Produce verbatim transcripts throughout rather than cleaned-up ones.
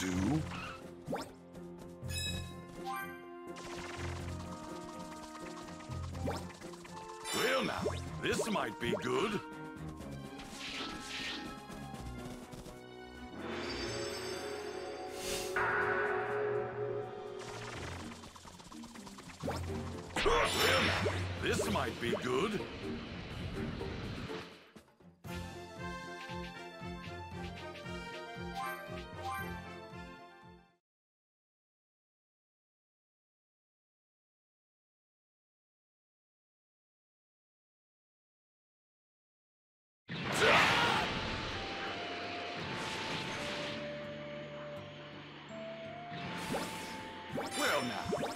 do. Well now, this might be good. Well now, this might be good. Well now.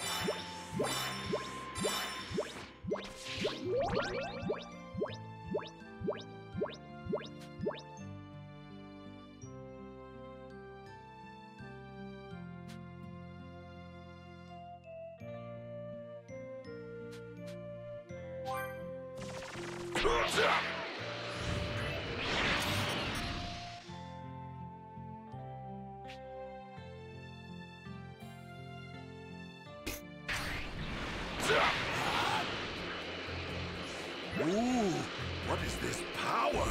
Ooh, what is this power?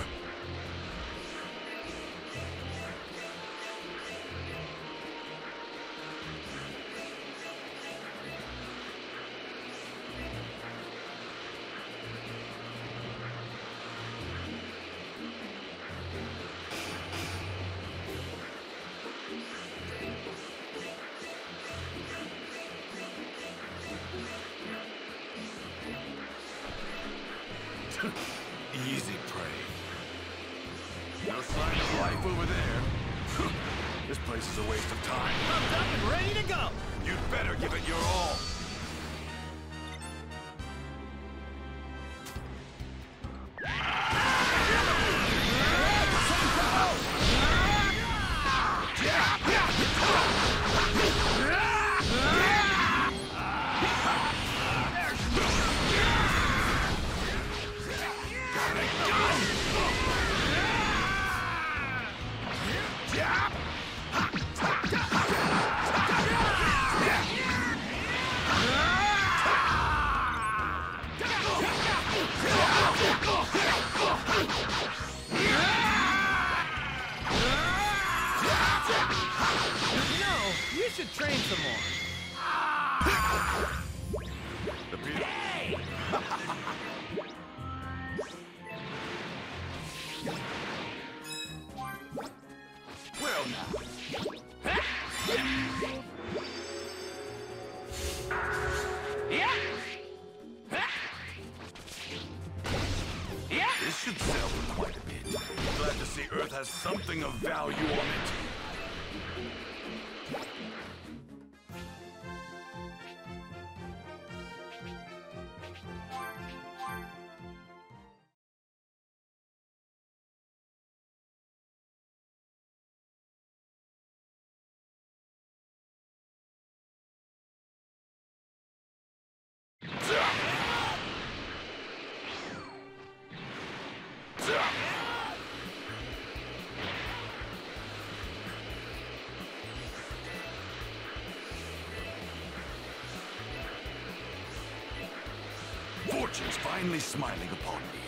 Easy prey. No sign of life over there. This place is a waste of time. Pumped up and ready to go! You'd better give it your all. You should train some more. The people. Hey! Well now. Yeah! Yeah! This should sell them quite a bit. Glad to see Earth has something of value on it. Fortune's finally smiling upon me.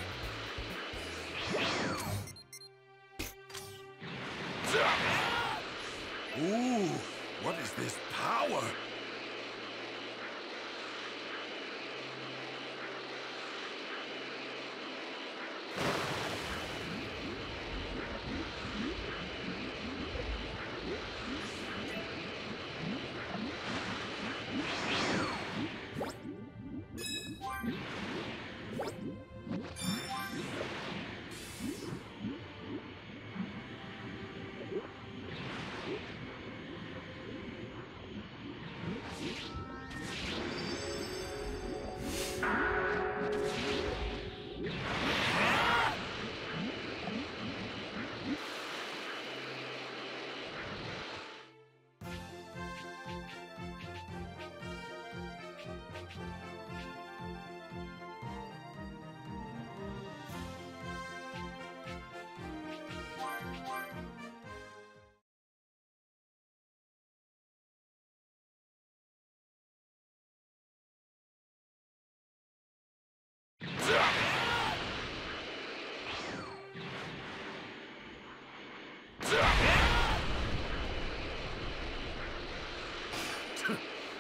Ooh, what is this power?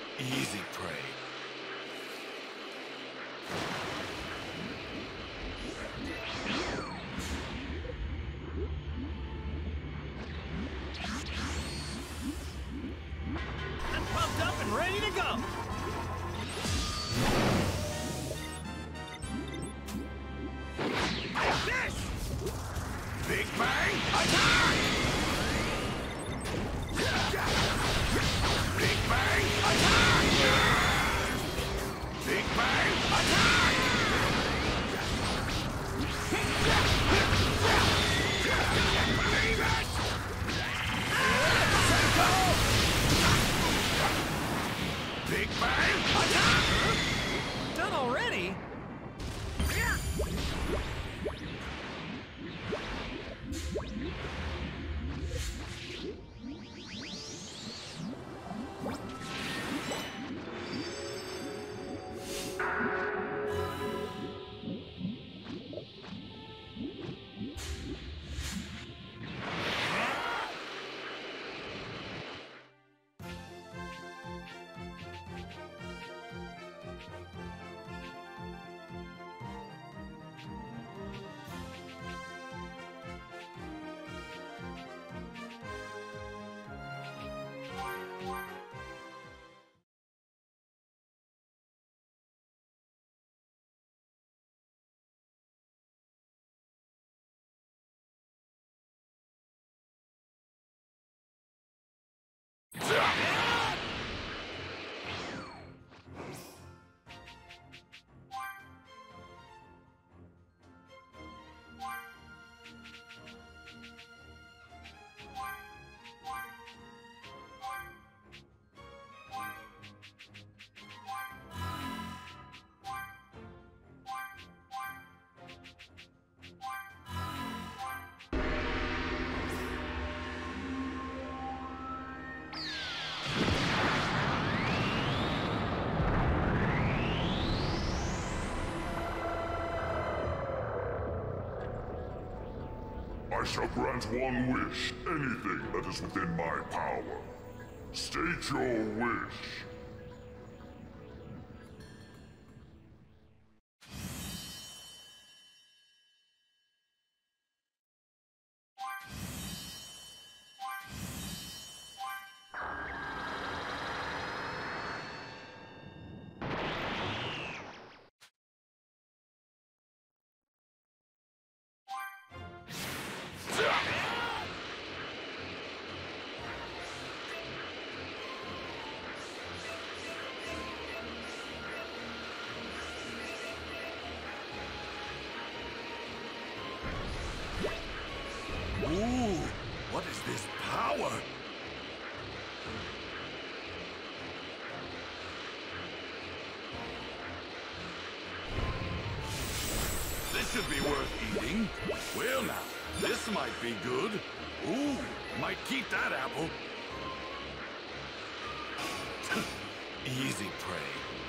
Easy prey. I'm pumped up and ready to go. Take this! Big Bang attack! Big Bang attack! Big Bang attack! Believe it! Big Bang attack! Done already? I shall grant one wish, anything that is within my power. State your wish. Ooh, what is this power? This should be worth eating. Well now, this might be good. Ooh, might keep that apple. Easy prey.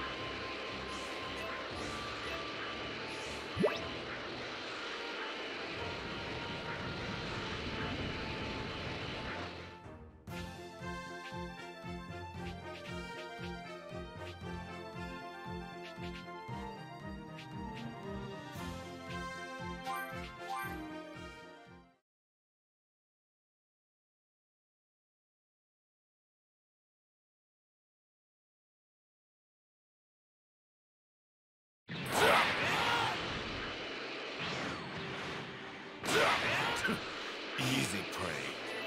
Easy prey.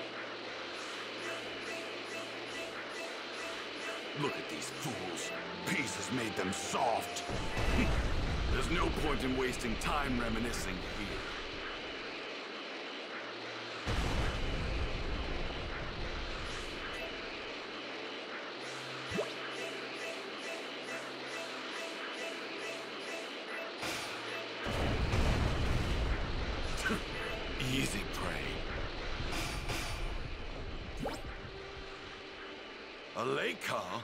Look at these fools. Peace has made them soft. There's no point in wasting time reminiscing here. Easy prey. A lake car?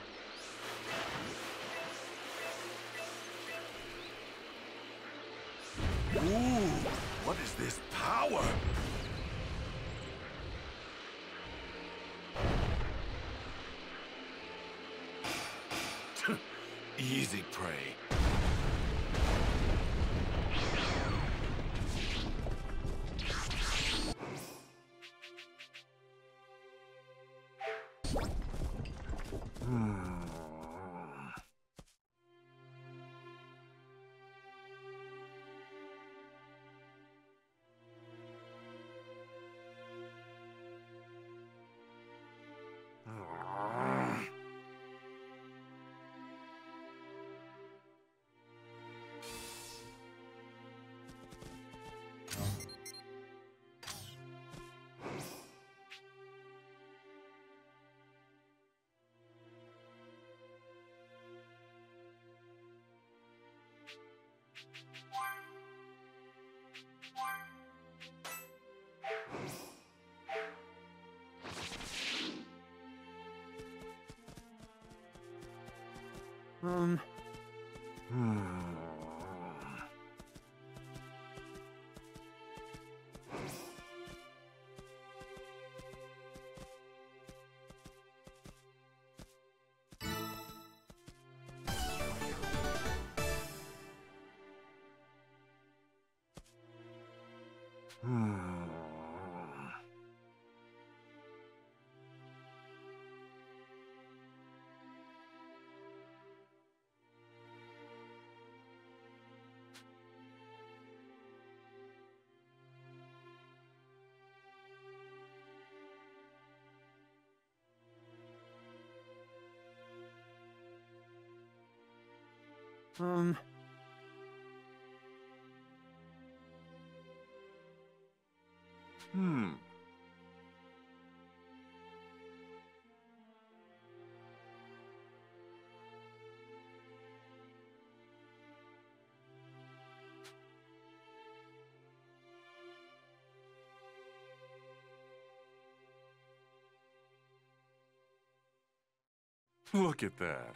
Ooh, what is this power? Easy prey. Um. Um. Hmm. Look at that.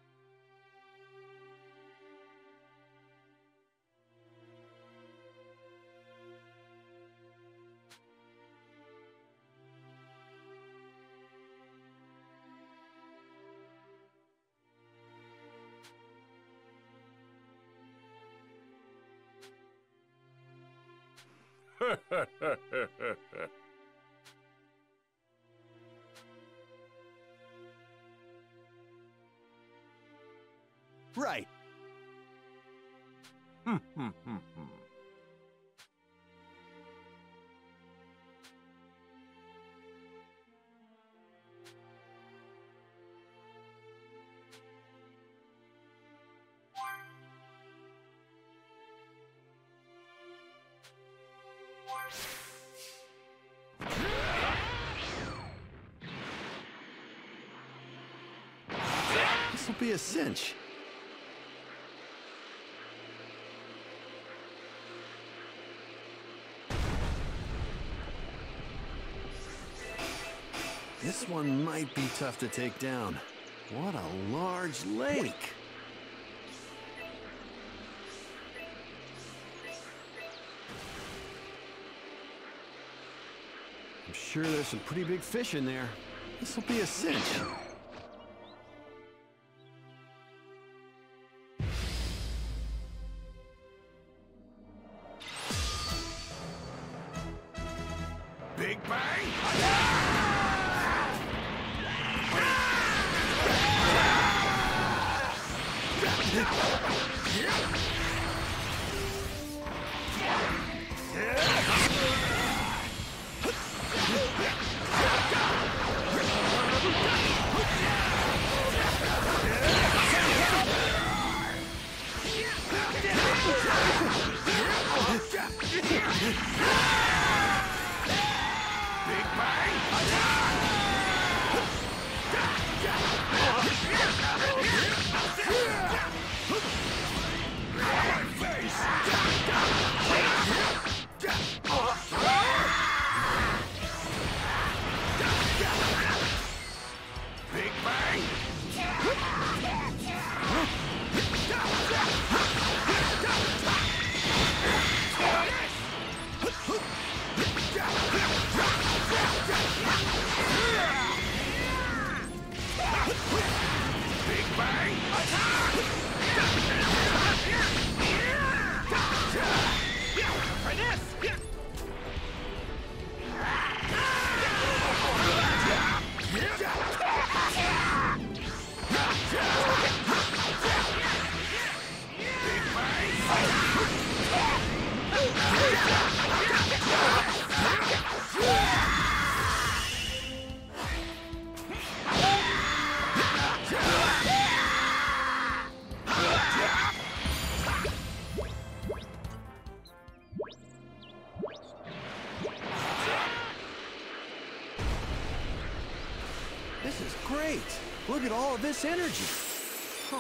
Right. Hmm, hmm, hmm, hmm. This'll be a cinch. This one might be tough to take down. What a large lake! I'm sure there's some pretty big fish in there. This'll be a cinch. Big bang! Big bang! Bang! Attack! For this! This is great. Look at all of this energy. Huh.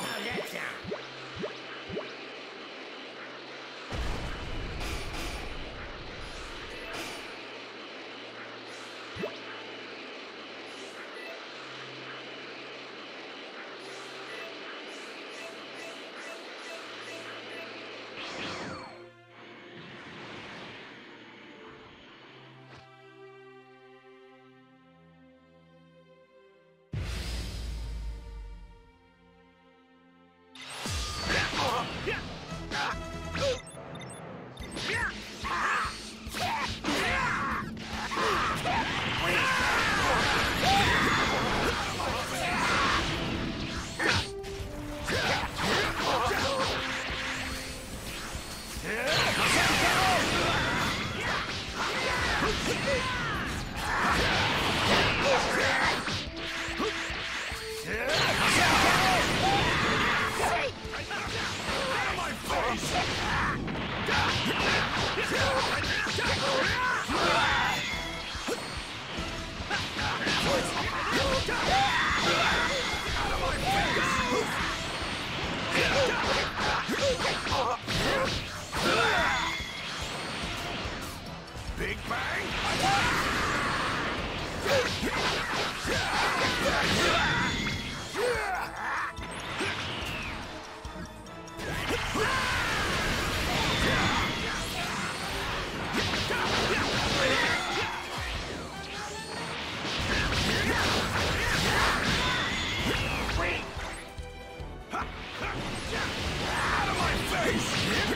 Big Bang! Out of my face!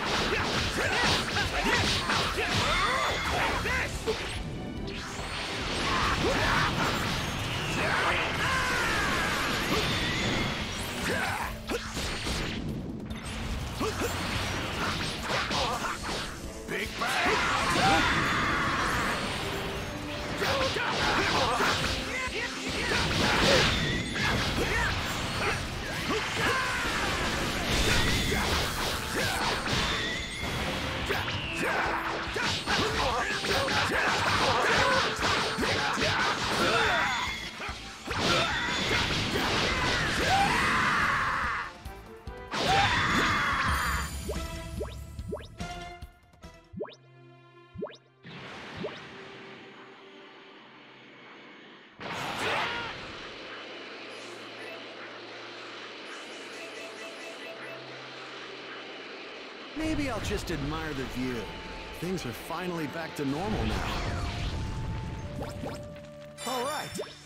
Big Bang! Maybe I'll just admire the view. Things are finally back to normal now. All right.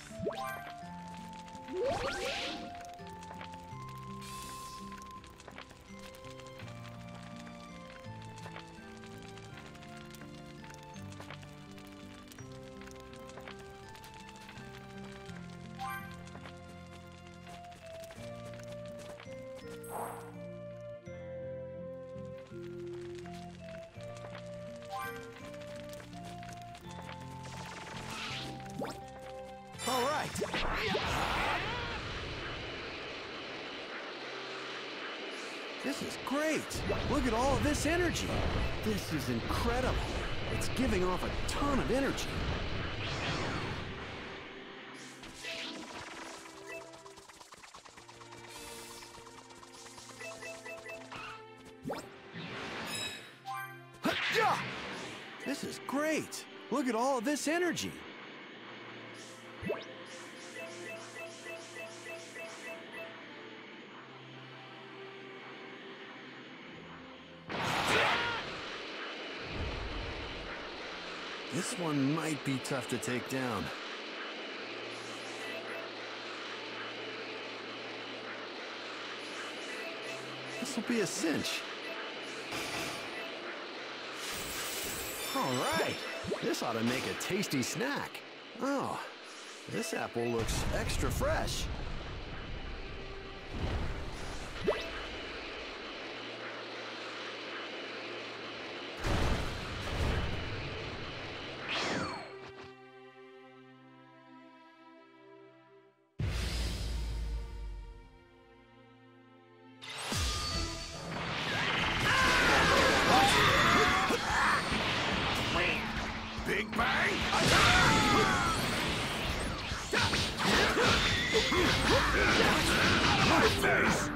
All right. This is great. Look at all of this energy. This is incredible. It's giving off a ton of energy. This is great. Look at all of this energy. This one might be tough to take down. This'll be a cinch. All right, this ought to make a tasty snack. Oh, this apple looks extra fresh. Big Bang! Out of my face!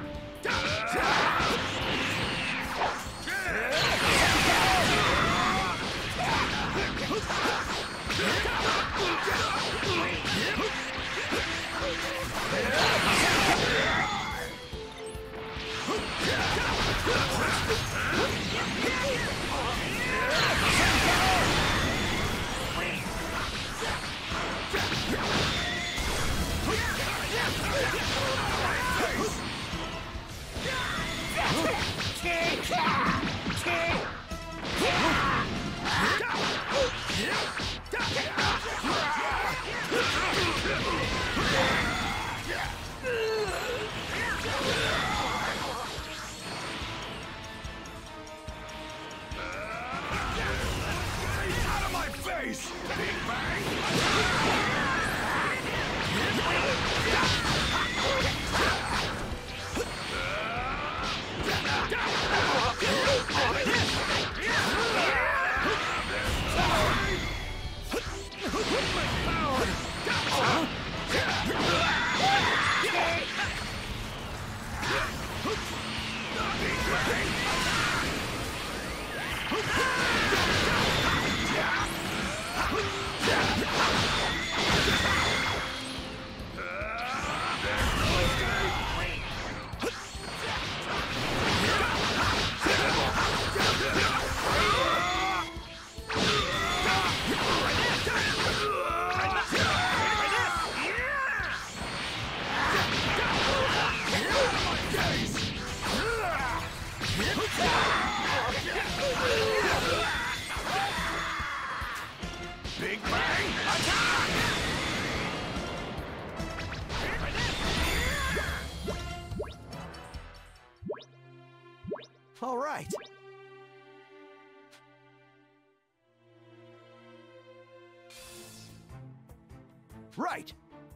Out of my face! Big Bang! Big Bang attack! All right. Right.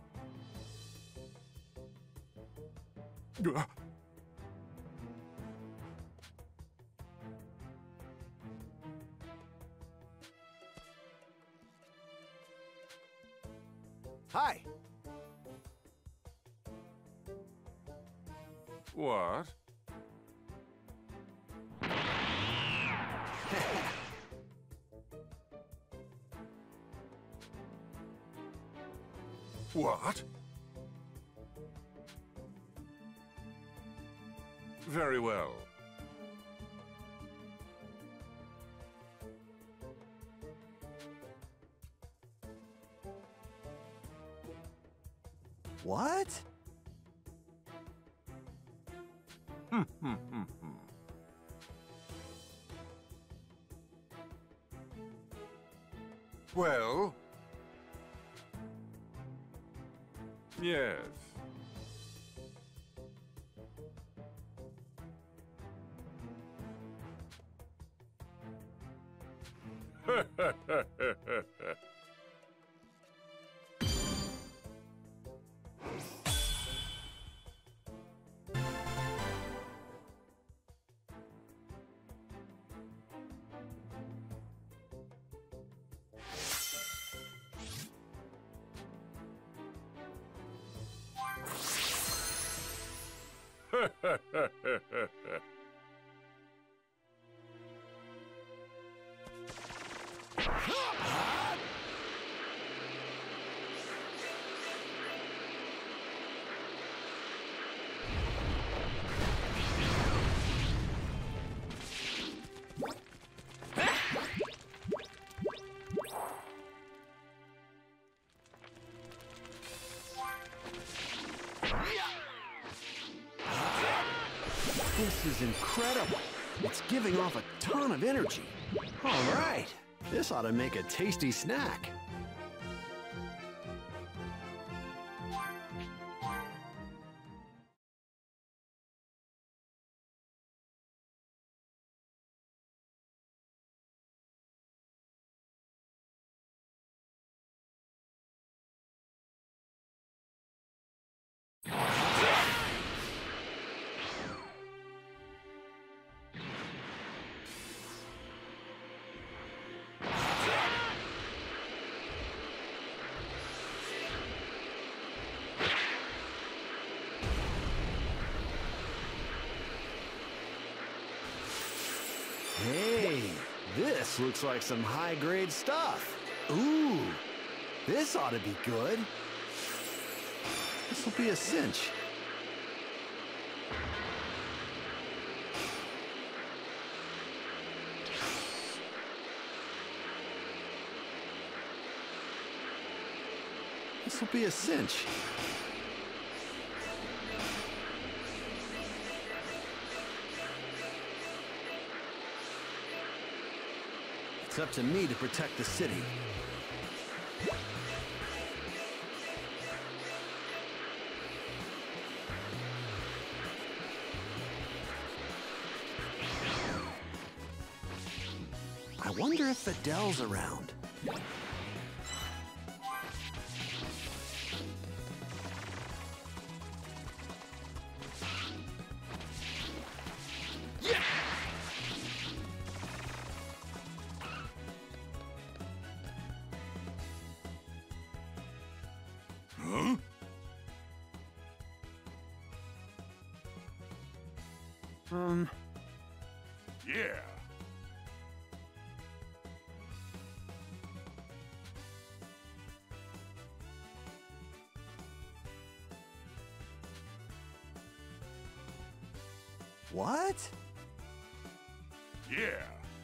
Hi. What? What? Very well. What? Hmm, hmm, hmm, hmm. Well? Yes. This is incredible. It's giving off a ton of energy. All right, this ought to make a tasty snack. Hey, this looks like some high-grade stuff. Ooh, this ought to be good. This will be a cinch. This will be a cinch. It's up to me to protect the city. I wonder if Fidel's around. Huh? Um... Yeah. What? Yeah.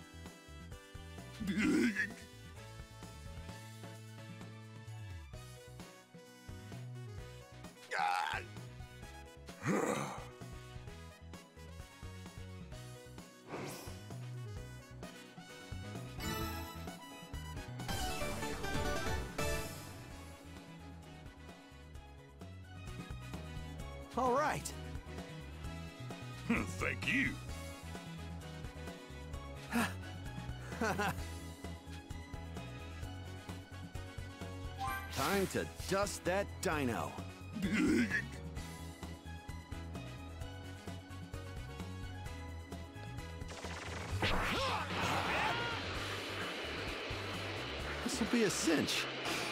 All right. Thank you. Time to dust that dino. This will be a cinch.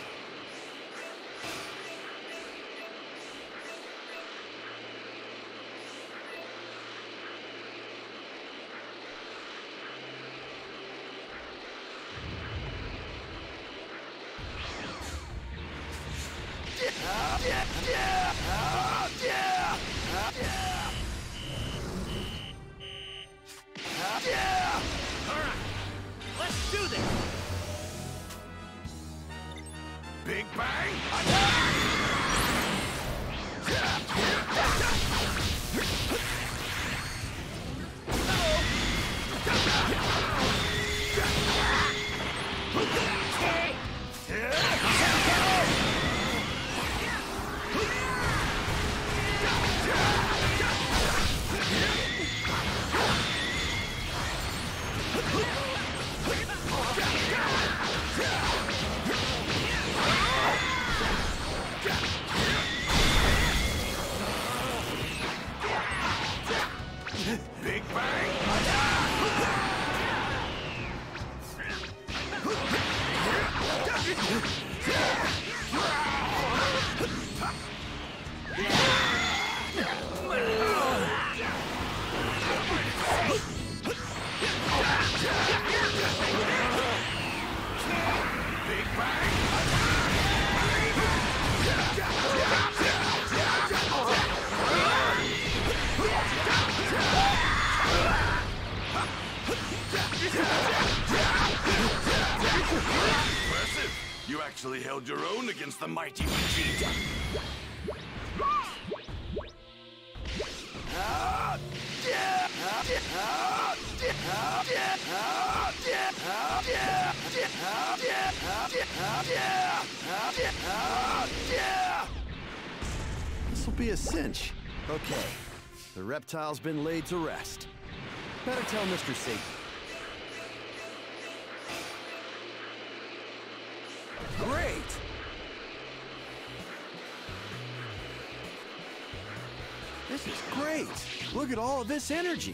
Let's do this! Big Bang! Big Bang! Big Bang! Impressive! You actually held your own against the mighty Vegeta. Ah, yeah! Ah, yeah! This'll be a cinch. Okay, the reptile's been laid to rest. Better tell Mister Satan. Great! This is great! Look at all of this energy!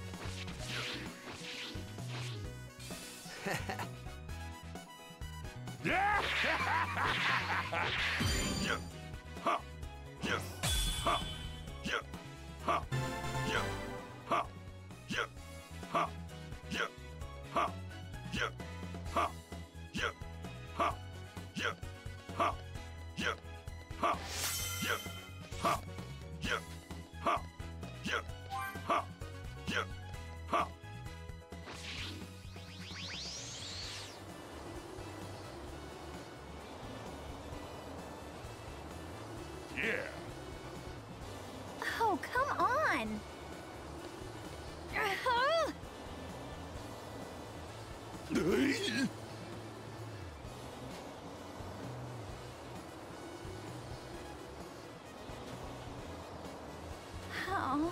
Yeah! Yeah! Ha! Yeah! Ha! Yeah! Ha! Yeah! Ha! Yeah! Ha! Yeah! Ha! Yeah! Ha! Yeah! Ha! Yeah! Ha! Yeah! Ha! Yeah! Ha! Yeah! Ha! Yeah! Ha! Yeah! Ha! Yeah! Oh, come on! Uh-huh. Oh.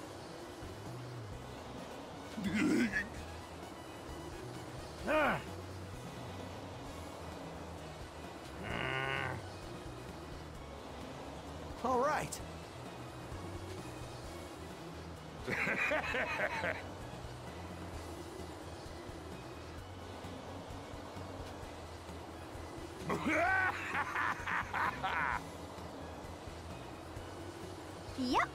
Ah! All right. Yep.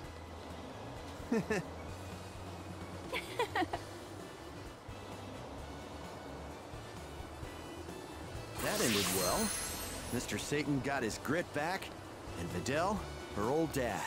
That ended well. Mister Satan got his grit back, and Videl, her old dad.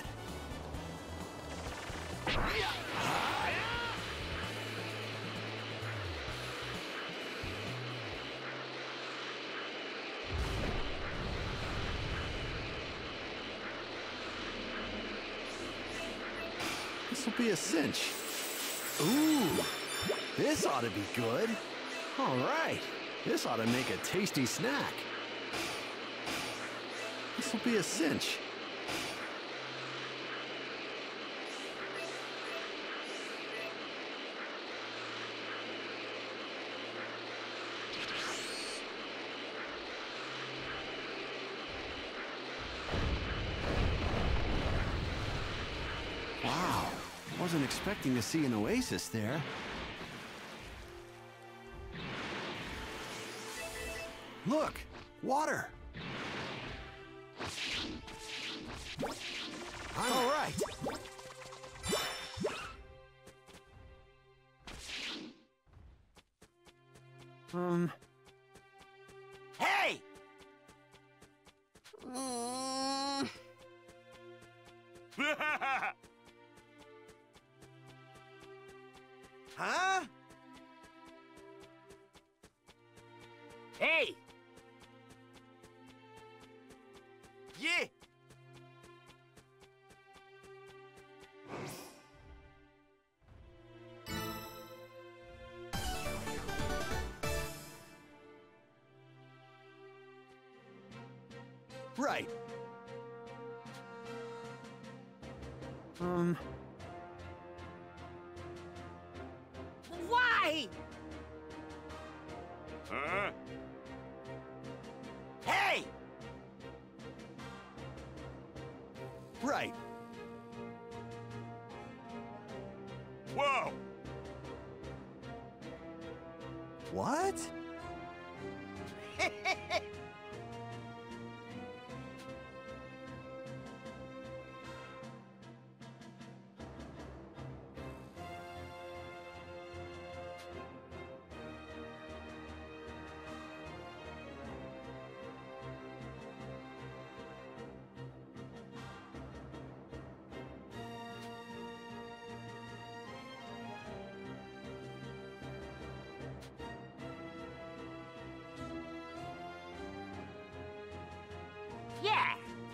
This'll be a cinch. Ooh, this ought to be good. All right, this ought to make a tasty snack. This'll be a cinch. Wow, wasn't expecting to see an oasis there. Look, water. All right. Um. Hey! Mm. Huh? Hey! Yeah! Right. Um. Why? Huh? Hey! Right. Whoa! What? Yeah!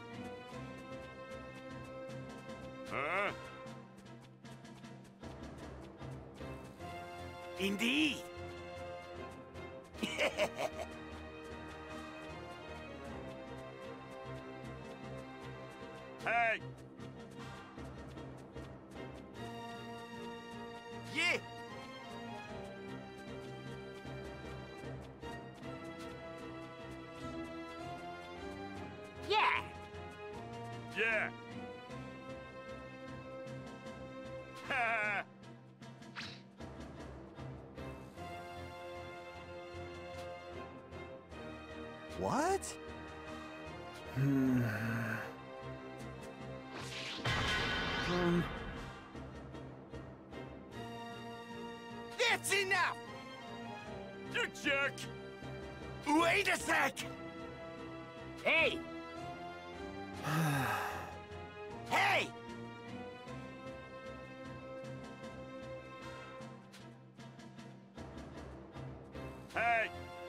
Huh? Indeed! Yeah. Yeah. Yeah. Ha! What? Hmm. Um. That's enough! You jerk! Wait a sec! Hey! Hey! Hey!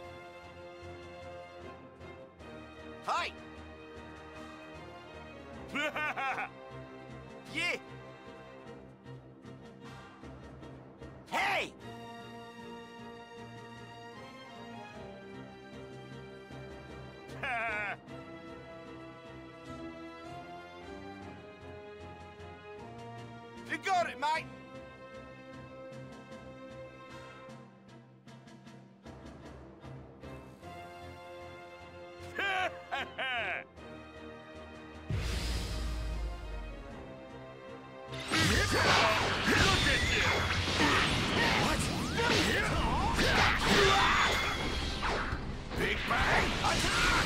Hi! Yeah! Hey! You got it, mate! Big Bang attack!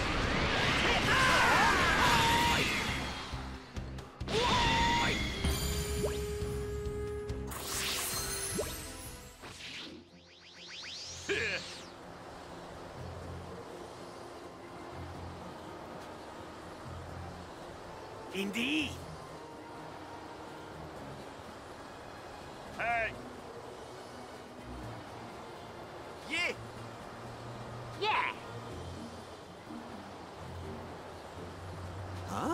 Indeed! Hey! Yeah! Yeah. Huh?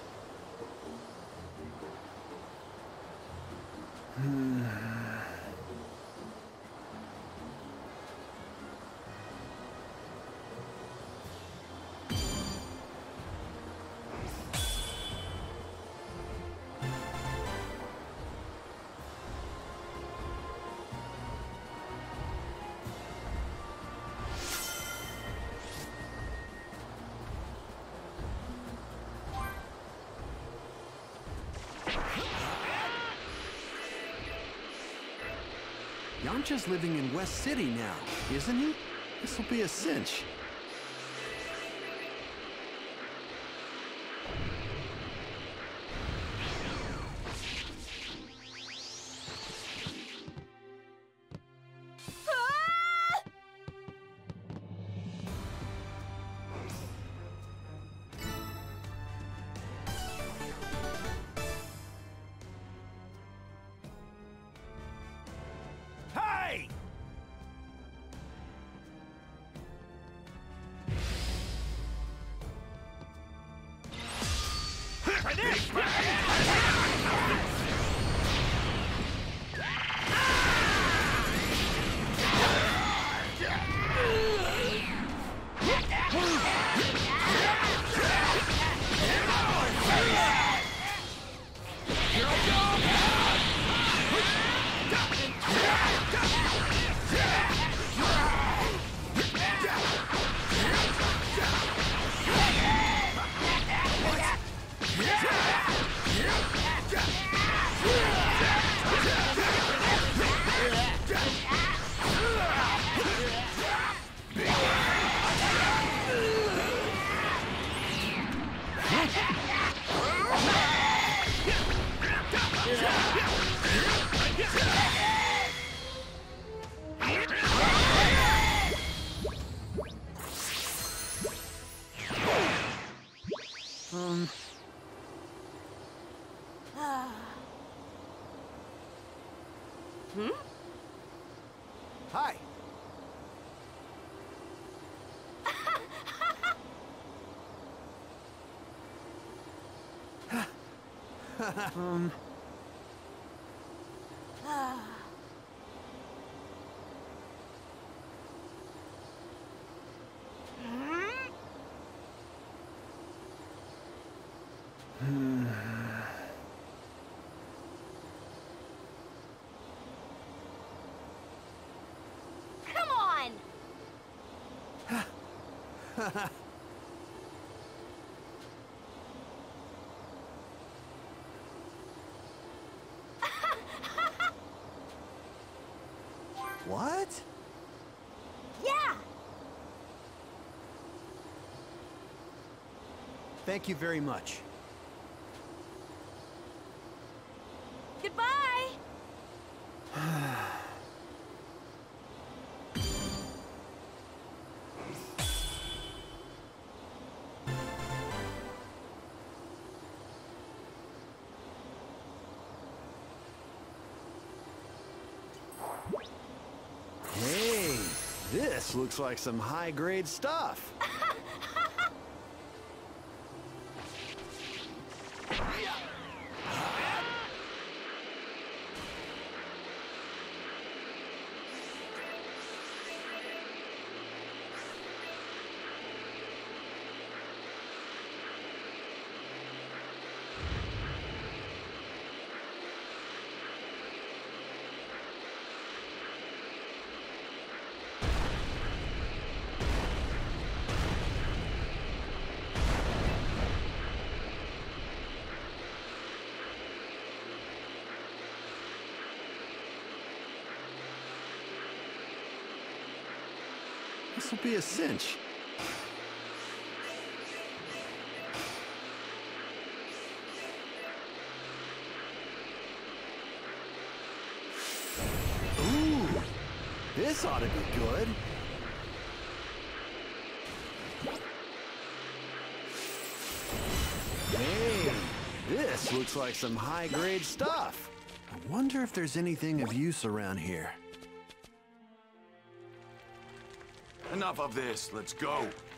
Hmm. Yamcha's living in West City now, isn't he? This'll be a cinch. Hey! Big Bang! Um. Hmm? Hi! um. What? Yeah! Thank you very much. Goodbye! Hey, this looks like some high-grade stuff. This will be a cinch. Ooh, this ought to be good. Hey, this looks like some high-grade stuff. I wonder if there's anything of use around here. Enough of this. Let's go.